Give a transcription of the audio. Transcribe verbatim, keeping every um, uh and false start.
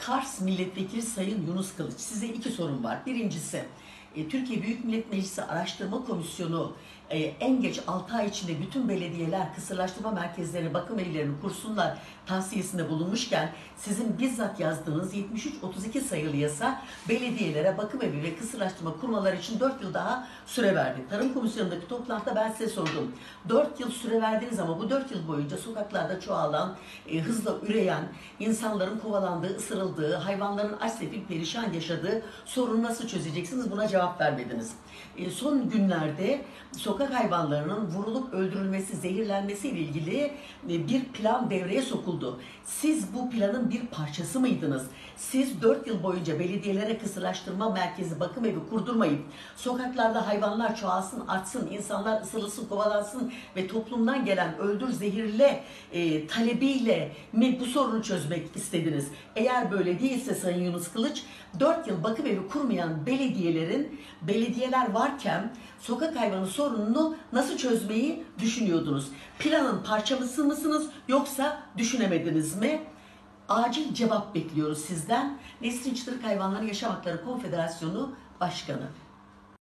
Kars Milletvekili Sayın Yunus Kılıç, size iki sorum var. Birincisi, e, Türkiye Büyük Millet Meclisi Araştırma Komisyonu e, en geç altı ay içinde bütün belediyeler kısırlaştırma merkezleri, bakım evlerini kursunlar tavsiyesinde bulunmuşken, sizin bizzat yazdığınız yetmiş üç otuz iki sayılı yasa belediyelere bakım evi ve kısırlaştırma kurmaları için dört yıl daha süre verdi. Tarım Komisyonu'ndaki toplantıda ben size sordum. dört yıl süre verdiniz ama bu dört yıl boyunca sokaklarda çoğalan, e, hızla üreyen, insanların kovalandığı, ısırıldığı, hayvanların aç sefil perişan yaşadığı sorunu nasıl çözeceksiniz? Buna cevap vermediniz. E, son günlerde sokak hayvanlarının vurulup öldürülmesi, zehirlenmesi ile ilgili e, bir plan devreye sokuldu. Siz bu planın bir parçası mıydınız? Siz dört yıl boyunca belediyelere kısırlaştırma merkezi, bakım evi kurdurmayıp sokaklarda hayvanlar çoğalsın, artsın, insanlar ısırılsın, kovalansın ve toplumdan gelen öldür, zehirle e, talebiyle mi bu sorunu çözmek istediniz? Eğer böyle değilse Sayın Yunus Kılıç, dört yıl bakım evi kurmayan belediyelerin, belediyeler varken sokak hayvanı sorununu nasıl çözmeyi düşünüyordunuz? Planın parçası mısınız yoksa düşünemediniz mi? Acil cevap bekliyoruz sizden. Nesrin Çıtırık Hayvanların Yaşam Hakları Konfederasyonu Başkanı.